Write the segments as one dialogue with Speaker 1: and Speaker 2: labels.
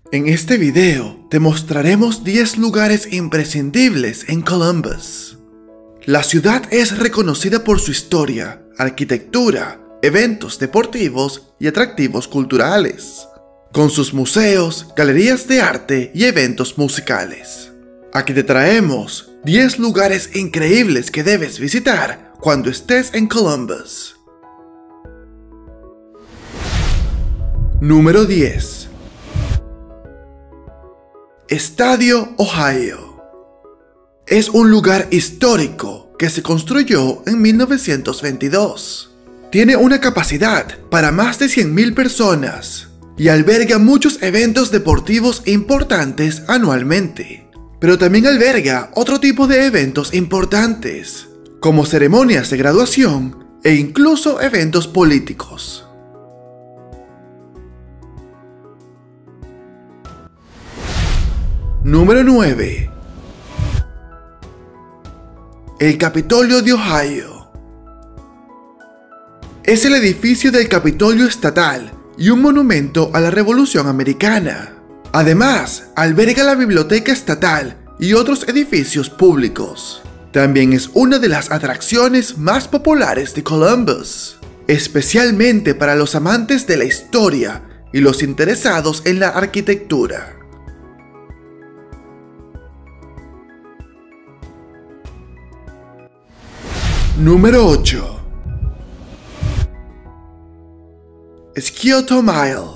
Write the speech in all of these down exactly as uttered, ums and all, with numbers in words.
Speaker 1: En este video te mostraremos diez lugares imprescindibles en Columbus. La ciudad es reconocida por su historia, arquitectura, eventos deportivos y atractivos culturales, con sus museos, galerías de arte y eventos musicales. Aquí te traemos diez lugares increíbles que debes visitar cuando estés en Columbus. Número diez. Estadio Ohio. Es un lugar histórico que se construyó en mil novecientos veintidós. Tiene una capacidad para más de cien mil personas y alberga muchos eventos deportivos importantes anualmente. Pero también alberga otro tipo de eventos importantes, como ceremonias de graduación e incluso eventos políticos. Número nueve. El Capitolio de Ohio. Es el edificio del Capitolio Estatal y un monumento a la Revolución Americana. Además, alberga la Biblioteca Estatal y otros edificios públicos. También es una de las atracciones más populares de Columbus, especialmente para los amantes de la historia y los interesados en la arquitectura. Número ocho. Scioto Mile.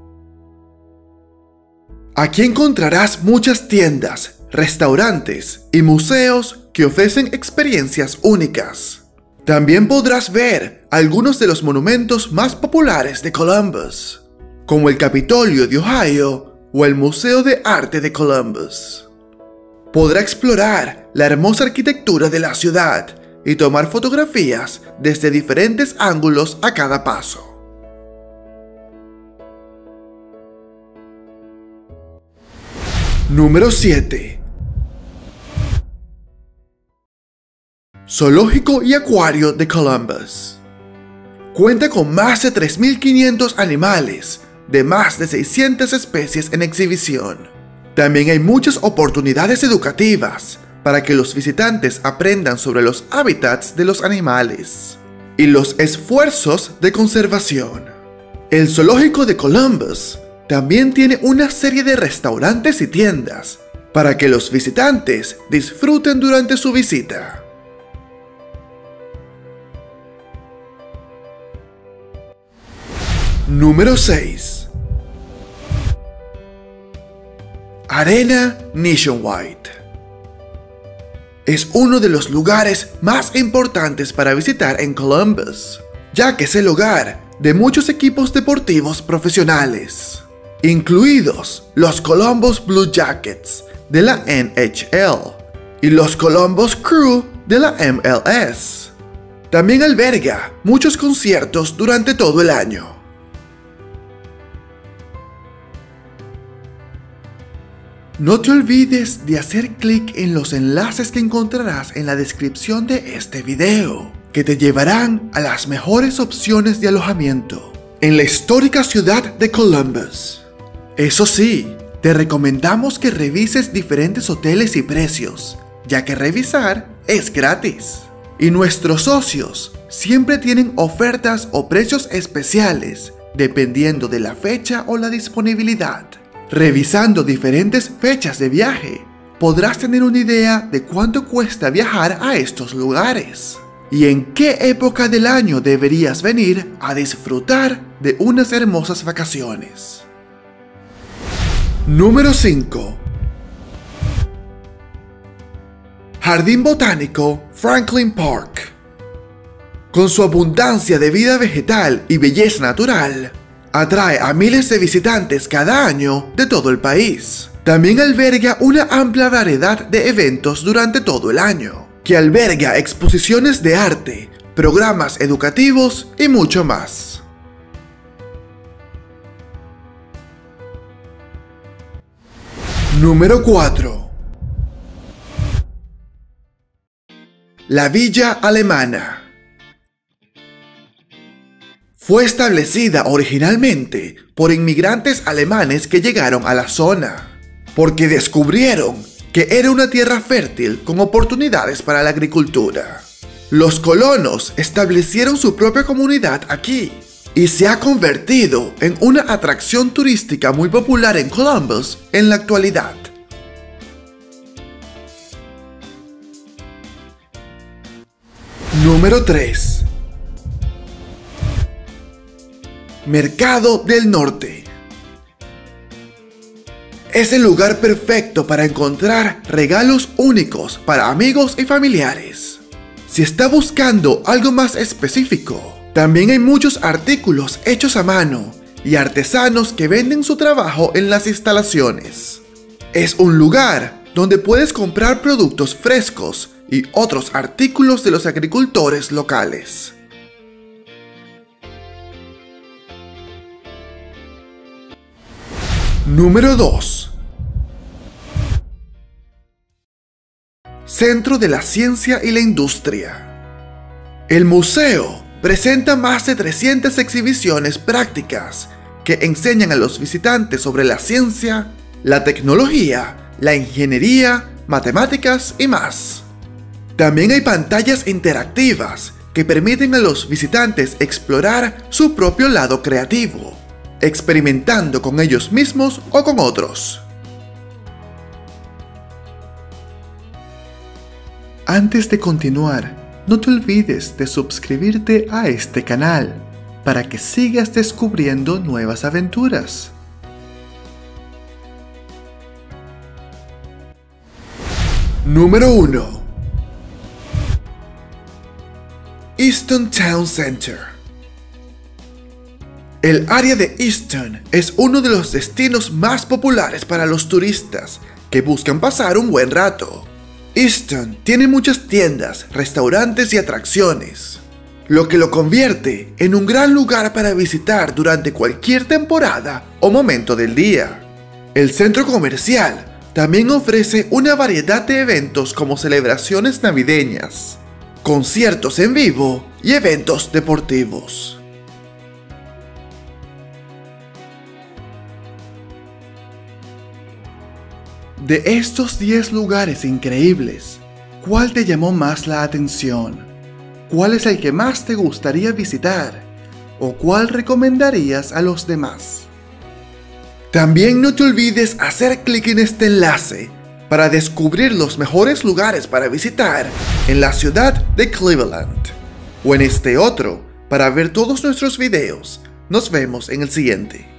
Speaker 1: Aquí encontrarás muchas tiendas, restaurantes y museos que ofrecen experiencias únicas. También podrás ver algunos de los monumentos más populares de Columbus, como el Capitolio de Ohio o el Museo de Arte de Columbus. Podrá explorar la hermosa arquitectura de la ciudad y tomar fotografías desde diferentes ángulos a cada paso. Número siete. Zoológico y Acuario de Columbus. Cuenta con más de tres mil quinientos animales de más de seiscientas especies en exhibición. También hay muchas oportunidades educativas para que los visitantes aprendan sobre los hábitats de los animales y los esfuerzos de conservación. El Zoológico de Columbus también tiene una serie de restaurantes y tiendas para que los visitantes disfruten durante su visita. Número seis. Arena Nationwide. Es uno de los lugares más importantes para visitar en Columbus, ya que es el hogar de muchos equipos deportivos profesionales, incluidos los Columbus Blue Jackets de la N H L y los Columbus Crew de la M L S. También alberga muchos conciertos durante todo el año. No te olvides de hacer clic en los enlaces que encontrarás en la descripción de este video, que te llevarán a las mejores opciones de alojamiento en la histórica ciudad de Columbus. Eso sí, te recomendamos que revises diferentes hoteles y precios, ya que revisar es gratis. Y nuestros socios siempre tienen ofertas o precios especiales, dependiendo de la fecha o la disponibilidad. Revisando diferentes fechas de viaje, podrás tener una idea de cuánto cuesta viajar a estos lugares y en qué época del año deberías venir a disfrutar de unas hermosas vacaciones. Número cinco. Jardín Botánico Franklin Park. Con su abundancia de vida vegetal y belleza natural, atrae a miles de visitantes cada año de todo el país. También alberga una amplia variedad de eventos durante todo el año, que alberga exposiciones de arte, programas educativos y mucho más. Número cuatro. La Villa Alemana. Fue establecida originalmente por inmigrantes alemanes que llegaron a la zona, porque descubrieron que era una tierra fértil con oportunidades para la agricultura. Los colonos establecieron su propia comunidad aquí y se ha convertido en una atracción turística muy popular en Columbus en la actualidad. Número tres. Mercado del Norte. Es el lugar perfecto para encontrar regalos únicos para amigos y familiares. Si está buscando algo más específico, también hay muchos artículos hechos a mano y artesanos que venden su trabajo en las instalaciones. Es un lugar donde puedes comprar productos frescos y otros artículos de los agricultores locales. Número dos. Centro de la Ciencia y la Industria. El museo presenta más de trescientas exhibiciones prácticas que enseñan a los visitantes sobre la ciencia, la tecnología, la ingeniería, matemáticas y más. También hay pantallas interactivas que permiten a los visitantes explorar su propio lado creativo, experimentando con ellos mismos o con otros. Antes de continuar, no te olvides de suscribirte a este canal para que sigas descubriendo nuevas aventuras. Número uno. Easton Town Center. El área de Easton es uno de los destinos más populares para los turistas que buscan pasar un buen rato. Easton tiene muchas tiendas, restaurantes y atracciones, lo que lo convierte en un gran lugar para visitar durante cualquier temporada o momento del día. El centro comercial también ofrece una variedad de eventos como celebraciones navideñas, conciertos en vivo y eventos deportivos. De estos diez lugares increíbles, ¿cuál te llamó más la atención? ¿Cuál es el que más te gustaría visitar? ¿O cuál recomendarías a los demás? También no te olvides hacer clic en este enlace para descubrir los mejores lugares para visitar en la ciudad de Cleveland. O en este otro para ver todos nuestros videos. Nos vemos en el siguiente.